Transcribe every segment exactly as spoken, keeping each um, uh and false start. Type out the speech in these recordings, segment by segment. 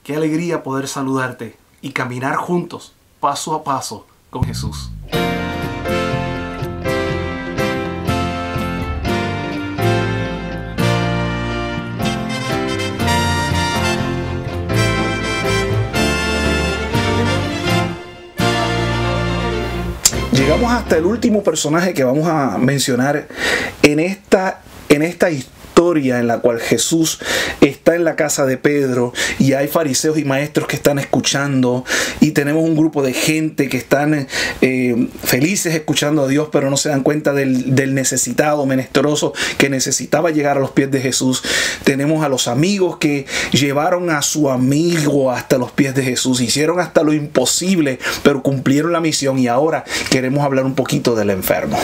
Qué alegría poder saludarte y caminar juntos, paso a paso, con Jesús. Llegamos hasta el último personaje que vamos a mencionar en esta, en esta historia en la cual Jesús está en la casa de Pedro y hay fariseos y maestros que están escuchando y tenemos un grupo de gente que están eh, felices escuchando a Dios, pero no se dan cuenta del, del necesitado, menesteroso que necesitaba llegar a los pies de Jesús. Tenemos a los amigos que llevaron a su amigo hasta los pies de Jesús, hicieron hasta lo imposible, pero cumplieron la misión. Y ahora queremos hablar un poquito del enfermo.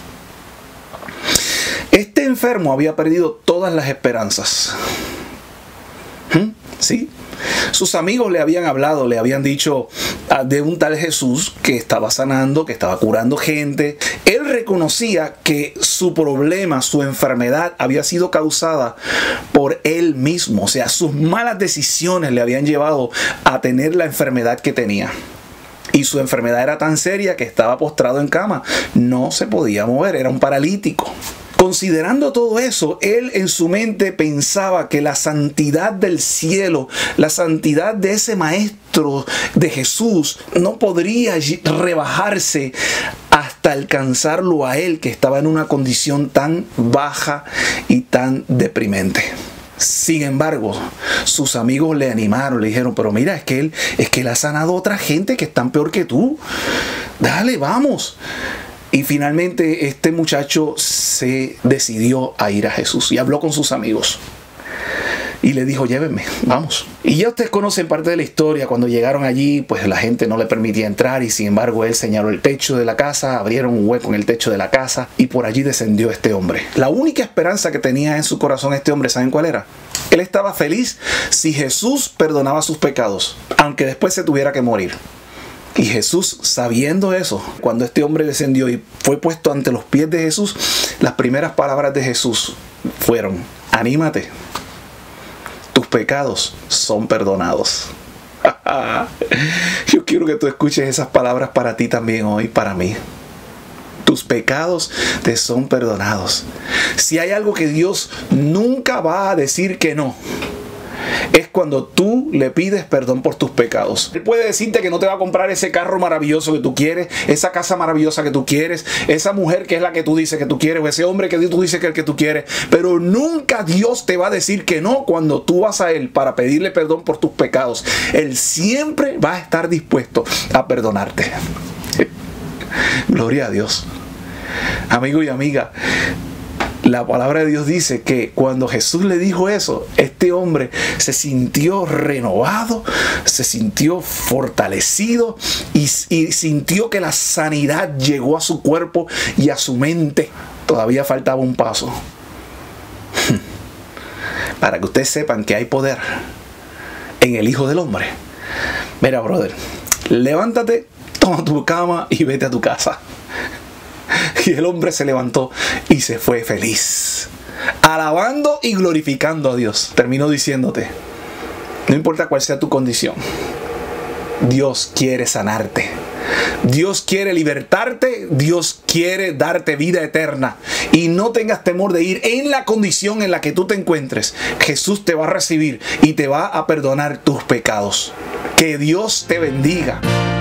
Este enfermo había perdido todas las esperanzas. ¿Mm? ¿Sí? Sus amigos le habían hablado, le habían dicho de un tal Jesús que estaba sanando, que estaba curando gente. Él reconocía que su problema, su enfermedad había sido causada por él mismo. O sea, sus malas decisiones le habían llevado a tener la enfermedad que tenía. Y su enfermedad era tan seria que estaba postrado en cama. No se podía mover, era un paralítico. Considerando todo eso, él en su mente pensaba que la santidad del cielo, la santidad de ese maestro de Jesús, no podría rebajarse hasta alcanzarlo a él, que estaba en una condición tan baja y tan deprimente. Sin embargo, sus amigos le animaron, le dijeron, pero mira, es que él, es que él ha sanado a otra gente que están peor que tú. Dale, vamos. Y finalmente este muchacho se decidió a ir a Jesús y habló con sus amigos. Y le dijo, llévenme, vamos. Y ya ustedes conocen parte de la historia. Cuando llegaron allí, pues la gente no le permitía entrar y sin embargo él señaló el techo de la casa, abrieron un hueco en el techo de la casa y por allí descendió este hombre. La única esperanza que tenía en su corazón este hombre, ¿saben cuál era? Él estaba feliz si Jesús perdonaba sus pecados, aunque después se tuviera que morir. Y Jesús, sabiendo eso, cuando este hombre descendió y fue puesto ante los pies de Jesús, las primeras palabras de Jesús fueron, anímate, tus pecados son perdonados. Yo quiero que tú escuches esas palabras para ti también hoy, para mí. Tus pecados te son perdonados. Si hay algo que Dios nunca va a decir que no, es cuando tú le pides perdón por tus pecados. Él puede decirte que no te va a comprar ese carro maravilloso que tú quieres, esa casa maravillosa que tú quieres, esa mujer que es la que tú dices que tú quieres, o ese hombre que tú dices que es el que tú quieres, pero nunca Dios te va a decir que no cuando tú vas a Él para pedirle perdón por tus pecados. Él siempre va a estar dispuesto a perdonarte. Gloria a Dios. Amigo y amiga, la palabra de Dios dice que cuando Jesús le dijo eso, este hombre se sintió renovado, se sintió fortalecido y, y sintió que la sanidad llegó a su cuerpo y a su mente. Todavía faltaba un paso. Para que ustedes sepan que hay poder en el Hijo del Hombre. Mira, brother, levántate, toma tu cama y vete a tu casa. Y el hombre se levantó y se fue feliz, alabando y glorificando a Dios. Terminó diciéndote, no importa cuál sea tu condición, Dios quiere sanarte. Dios quiere libertarte, Dios quiere darte vida eterna. Y no tengas temor de ir en la condición en la que tú te encuentres. Jesús te va a recibir y te va a perdonar tus pecados. Que Dios te bendiga.